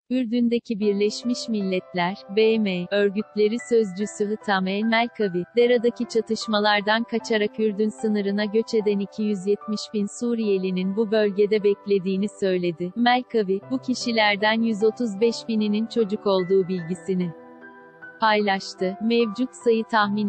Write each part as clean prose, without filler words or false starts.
Ürdün'deki Birleşmiş Milletler, BM, örgütleri sözcüsü Hıtam el-Melkavi, Dera'daki çatışmalardan kaçarak Ürdün sınırına göç eden 270 bin Suriyelinin bu bölgede beklediğini söyledi. Melkavi, bu kişilerden 135 bininin çocuk olduğu bilgisini paylaştı. Mevcut sayı tahmin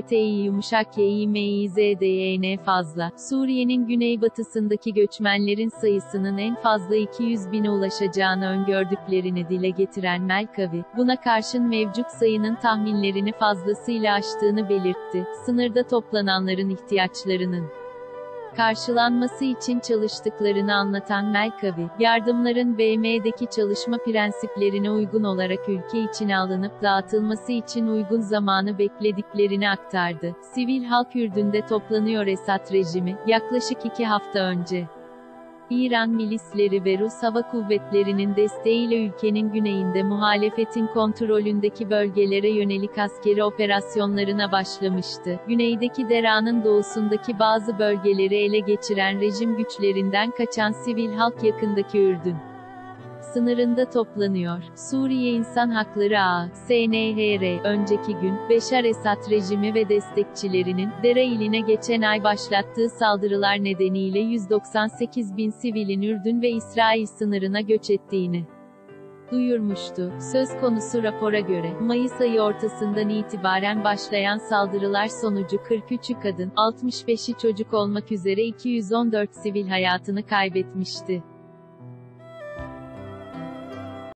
ETTİ_YİMİZDYN fazla. Suriye'nin güneybatısındaki göçmenlerin sayısının en fazla 200 bine ulaşacağını öngördüklerini dile getiren Melkavi, buna karşın mevcut sayının tahminlerini fazlasıyla aştığını belirtti. Sınırda toplananların ihtiyaçlarının karşılanması için çalıştıklarını anlatan Melkavi, yardımların BM'deki çalışma prensiplerine uygun olarak ülke içine alınıp dağıtılması için uygun zamanı beklediklerini aktardı. Sivil halk Ürdün'de toplanıyor. Esad rejimi, yaklaşık 2 hafta önce İran milisleri ve Rus Hava Kuvvetleri'nin desteğiyle ülkenin güneyinde muhalefetin kontrolündeki bölgelere yönelik askeri operasyonlarına başlamıştı. Güneydeki Dera'nın doğusundaki bazı bölgeleri ele geçiren rejim güçlerinden kaçan sivil halk yakındaki Ürdün sınırında toplanıyor. Suriye İnsan Hakları Ağı, SNHR, önceki gün, Beşar Esad rejimi ve destekçilerinin, Dera iline geçen ay başlattığı saldırılar nedeniyle 198 bin sivilin Ürdün ve İsrail sınırına göç ettiğini duyurmuştu. Söz konusu rapora göre, Mayıs ayı ortasından itibaren başlayan saldırılar sonucu 43'ü kadın, 65'i çocuk olmak üzere 214 sivil hayatını kaybetmişti.